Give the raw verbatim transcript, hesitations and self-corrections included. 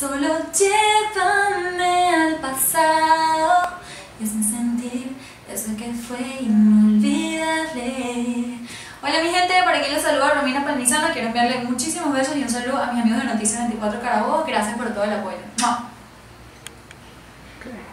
Solo llévame al pasado y hazme sentir eso que fue inolvidable. Hola mi gente, por aquí les saluda Romina Palmisano. Quiero enviarle muchísimos besos y un saludo a mis amigos de Noticias veinticuatro Carabobo. Gracias por todo el apoyo. ¡Mua!